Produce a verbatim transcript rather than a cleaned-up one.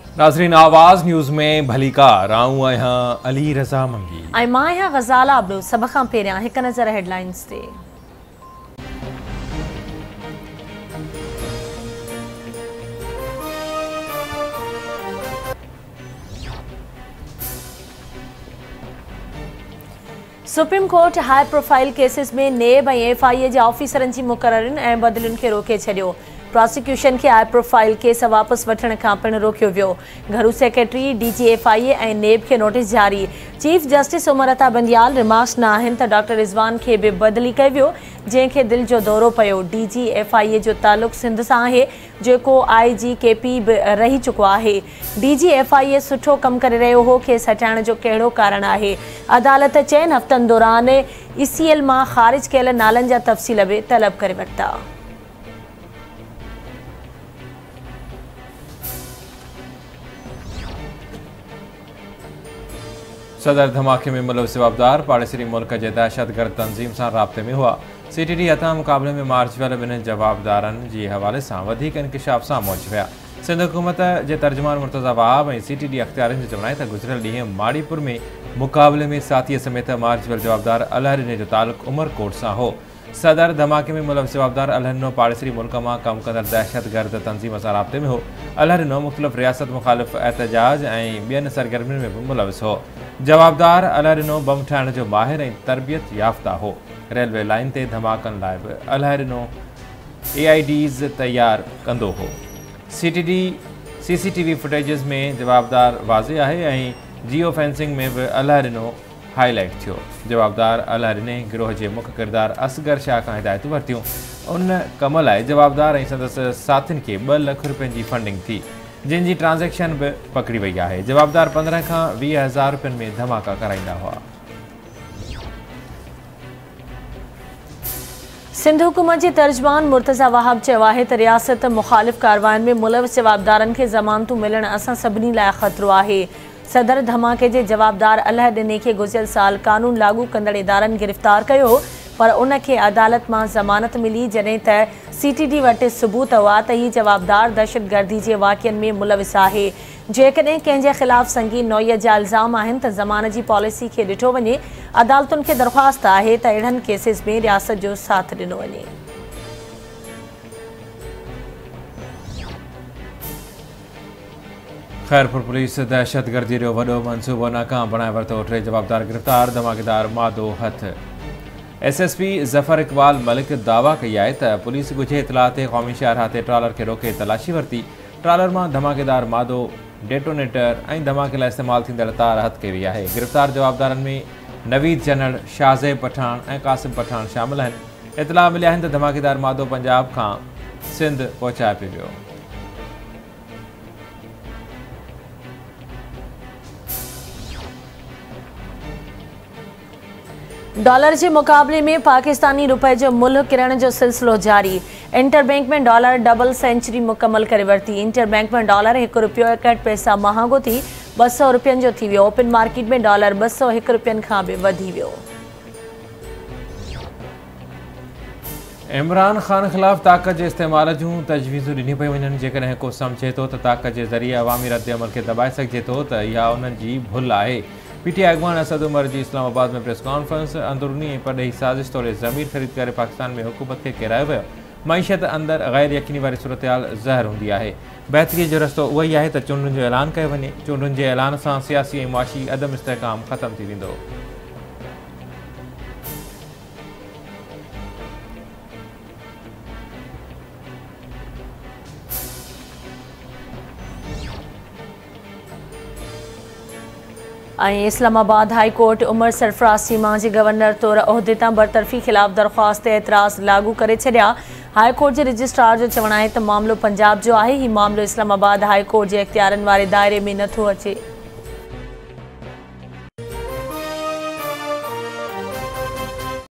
नाज़रीन, आवाज़ न्यूज़ में भली कार आऊं आहियां अली रज़ा मंगी ऐं मां आहियां ग़ज़ाला अब्दु। सभ खां पहिरियां हिक नज़र हेडलाइंस ते। सुप्रीम कोर्ट हाई प्रोफाइल केसिस में नेब ऐं एफ आई ए जे ऑफिसरनि जी मुक़ररियुनि ऐं बदिलियुनि खे रोके छॾियो। प्रोसिक्यूशन के हाई प्रोफाइल केस वापस वठण खां पिणु रोकियो वियो। घरू secretary D G F I A ऐं नेब खे नोटिस जारी। Chief justice Umar Ata Bandial remarks न आहिनि त डॉक्टर रिज़वान खे बि बदिली कयो वियो, जंहिंखे दिलि जो दौरो पियो। डी जी एफ आई ए जो तालुक़ सिंध सां आहे, जेको आई जी के पी बि रही चुको आहे। डी जी एफ आई ए सुठो कमु करे रहियो हो, खेस हटाइण जो कहिड़ो कारण आहे? अदालत चइनि हफ़्तनि दौरान ई सी एल मां ख़ारिज कयल नालनि जा तफ़सील बि तलब करे वरिता। सदर धमाके में मुलविस जवाबदार पाड़ेसरी मुल्क जे दहशतगर्द तंज़ीम सां राब्ते में हुआ। सी टी डी हथां मुक़ाबले में मार्च वारे ॿिन्ही जवाबदारनि जे हवाले सां वधीक इंकिशाफ साम्हूं अची विया। सिंध हुकूमत जे तर्जुमान मुर्तज़ा वहाब ऐं सी टी डी अख़्तियारनि जो चवण आहे त गुज़िरियल ॾींहुं माड़ीपुर में मुक़ाबले में साथीअ समेत मार्च वारे जवाबदार अलहरिने जो तालुक़ उमरकोट सां हो। सदर धमाके में मुलविस जवाबदार अलहरिनो पाड़ेसरी मुल्क मां कमु कंदड़ दहशतगर्द तंज़ीम सां राब्ते में हो। अलहरिनो मुख़्तलिफ़ रियासत मुख़ालिफ़ एहतजाज ऐं ॿियनि सरगर्मियुनि में बि मुलविस हो। जवाबदार अलहरिनो बम ठाहिण जो माहिर ऐं तरबियत याफ़्ता हो। रेलवे लाइन ते धमाकनि लाइ बि अलहरिनो ए आई डीज़ तैयार कंदो हो। C T D C C T V फुटेजिस में जवाबदार वाज़े आहे ऐं जियो फेंसिंग में बि अलहरिनो हाईलाइट थियो। जवाबदार अलहरिने गिरोह जे मुख्य किरदार असगर शाह खां हिदायतूं वरितियूं। उन कम लाइ जवाबदार ऐं संदसि साथियुनि खे ॿ लख रुपयनि जी फंडिंग थी, जिन जी ट्रांज़ेक्शन बि पकड़ी वई आहे। जवाबदार पंद्रहं खां वीह हज़ार रुपयनि में धमाका कराईंदा हुआ। सिंध हुकूमत जे तर्जुमान मुर्तज़ा वहाब चयो आहे त रियासत मुख़ालिफ़ कारवायुनि में मुलविस जवाबदारनि खे ज़मानतूं मिलण असां सभिनी लाइ ख़तरो आहे। सदर धमाके जे जवाबदार अलहरिने खे गुज़िरियल साल कानून लागू कंदड़ इदारनि गिरफ़्तार कयो, पर उनखे अदालत मां ज़मानत मिली, जॾहिं त सी टी डी वटि सबूत हुआ त हीउ जवाबदार दहशतगर्दी जे वाक़िअनि में मुलविस आहे। जेकॾहिं कंहिंजे ख़िलाफ़ संगीन नौईअ जा इल्ज़ाम आहिनि त ज़मानत जी पॉलिसी खे ॾिठो वञे। अदालतुनि खे दरख़्वास्त आहे त अहिड़नि केसिस में रियासत जो साथ ॾिनो वञे। खैरपुर पुलिस दहशतगर्दी जो वॾो मनसूबो नाकाम बणाए वरितो। टे जवाबदार गिरफ़्तार, धमाकेदार मादो हथ। S S P Zafar Iqbal Malik दावा कई आहे त पुलिस ॻुझे इतलाह ते क़ौमी शाहराह ते ट्रालर खे रोके तलाशी वरिती। ट्रालर मां धमाकेदार मादो, डेटोनेटर ऐं धमाके लाइ इस्तेमालु थींदड़ तार हथ कई वई आहे। गिरफ़्तार जवाबदारनि में नवीद जनरल, शाहज़ेब पठान ऐं क़ासिम पठान शामिल आहिनि। इतलाह मिलिया आहिनि त धमाकेदार मादो पंजाब खां सिंध पहुचाए पियो वियो। डॉलर के मुकाबले में पाकिस्तानी रुपए जो मुल्ह किरण जो सिलसिलो जारी। इंटरबैंक में डॉलर डबल सेंचुरी मुकम्मल करे वरिती। इंटरबैंक में डॉलर एक रुपयो एकहठि पैसा महांगो थी ॿ सौ रुपयनि जो थी वियो। ओपन मार्केट में डॉलर ॿ सौ हिकु रुपयनि खां बि वधी वियो। इमरान ख़ान ख़िलाफ़ ताक़त जे इस्तेमाल जूं तजवीज़ूं ॾिनी पई वञनि। जेकॾहिं को सम्झे थो त ताक़त जे ज़रिए अवामी रद्द अमल खे दॿाए सघिजे थो त इहा उन्हनि जी भुल आहे। पी टी आई अॻवान असद उमर जी इस्लामाबाद में प्रेस कॉन्फ्रेंस। अंदरूनी ऐं परॾेही साज़िश तौरु ज़मीर ख़रीद करे पाकिस्तान में हुकूमत खे किरायो वियो। मईशत अंदरि गैर यकीनी वारी सूरतहाल ज़हर हूंदी आहे। बहितरीअ जो रस्तो उहो ई आहे त चूंडुनि जो ऐलान कयो वञे। चूंडुनि जे ऐलान सां सियासी ऐं मुआशी अदम इस्तेहकाम ख़तमु थी वेंदो। ऐं इस्लामाबाद हाई कोर्ट उमर सरफराज सीमा जे गवर्नर तौर उहिदे तां बरतरफ़ी ख़िलाफ़ दरख़्वास्त ते एतिराज़ लागू करे छॾिया। हाई कोर्ट जे रजिस्ट्रार जो चवणु आहे त मामिलो पंजाब जो आहे। हीउ मामिलो इस्लामाबाद हाई कोर्ट जे इख़्तियारनि वारे दायरे में नथो अचे।